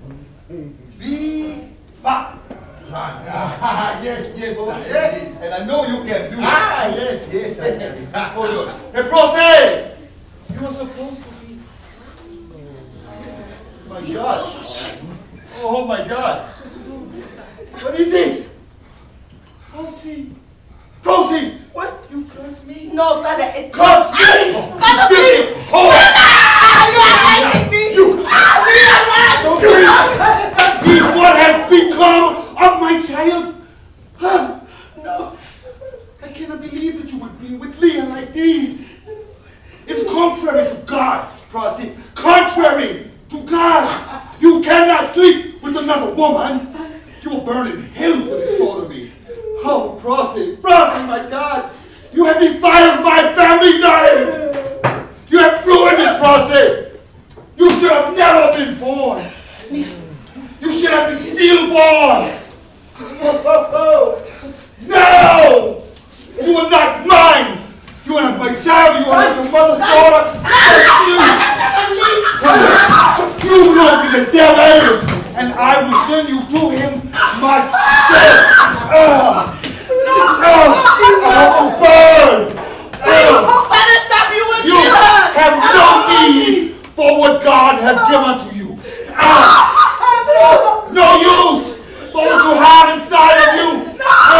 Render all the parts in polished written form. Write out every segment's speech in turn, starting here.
Viva! Yes, and I know you can do it. Yes, I can. Hold on. Hey, Prossy! You were supposed to be... Oh, my God. Oh, my God. What is this? Prossy! What? You cursed me? No, Father, it Curse me! Father, please! Oh! You are hurting me! You! Is what has become of my child? Huh? No. I cannot believe that you would be with Leah like this. It's contrary to God, Prossy. Contrary to God. You cannot sleep with another woman. You will burn in hell for this thought of me. Oh, Prossy, my God. You have defiled my family name. You have ruined it, Prossy. You should have never been born. You should have been stillborn. No! You are not mine. You are not my child. You are not your mother's daughter. You belong to the devil, and I will send you to him myself. Burn! Father, stop! You will You kill her! have no need for what God has given to you. No use for what you have inside of you.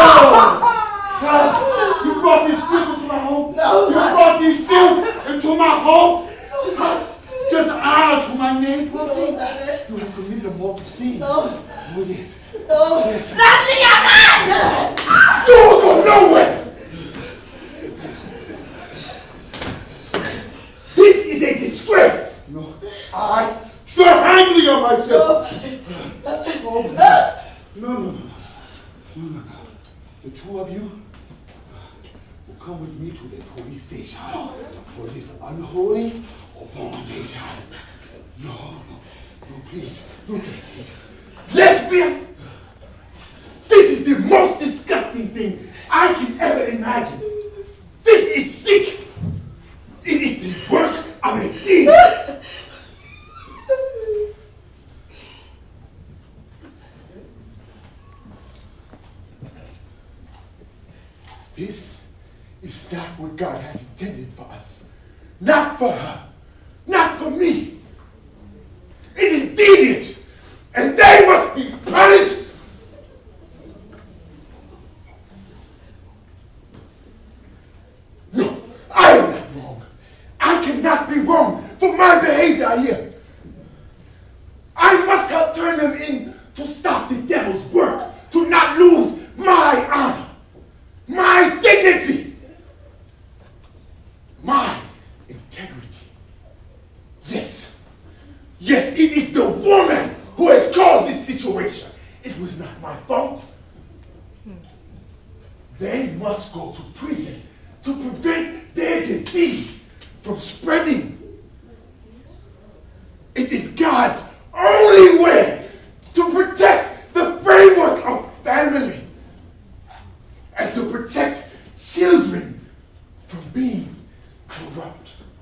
You brought these filth into my home. You brought these filth into my home. Just honor to my name, Prossy. You have committed a mortal sin. Oh, yes. Yes. You will go nowhere. This is a disgrace. No, I should handle you myself. No. The two of you will come with me to the police station for this unholy abomination. No, please, look at this. Lesbian! This is the most disgusting thing I can ever imagine. This is sick. It is the work of a demon. This is not what God has intended for us. Not for her. Not for me. It is deviant, and they must be punished. No, I am not wrong. I cannot be wrong for my behavior here. I must help turn them in to stop the devil's work, to not lose my honor, my dignity, my integrity. Yes, it is the woman who has caused this situation. It was not my fault. They must go to prison to prevent their disease from spreading. It is God's only way to protect the framework of family and to protect children from being corrupt.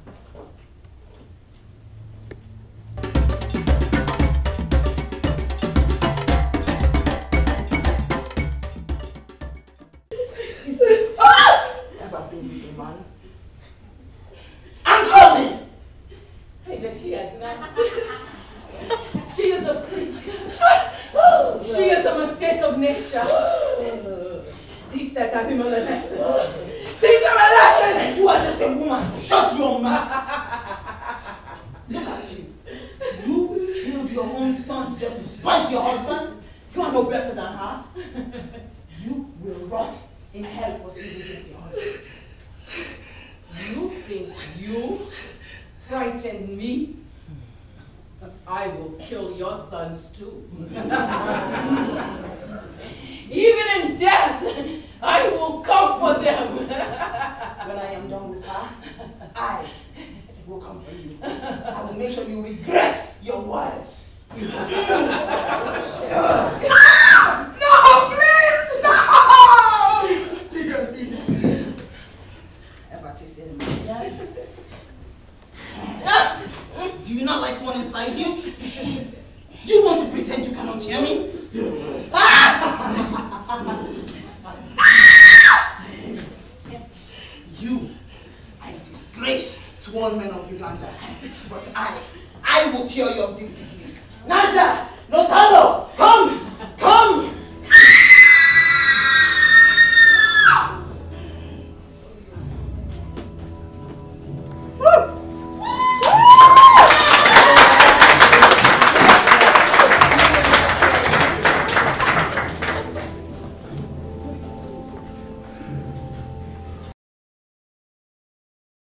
She has not. She is a freak. She is a mistake of nature. Teach that animal a lesson. Teach her a lesson. You are just a woman. Shut your mouth. Look at you. You killed your own sons just to spite your husband. You are no better than her. You will rot in hell for sleeping with your husband. You think you frighten me? I will kill your sons too. Even in death, I will come for them. When I am done with her, I will come for you. I will make sure you regret your words. No, please, no! Ever tasted a man? Do you not like one inside you? You want to pretend you cannot hear me? You are a disgrace to all men of Uganda. But I will cure you of this disease. Naja, Lotalo, come!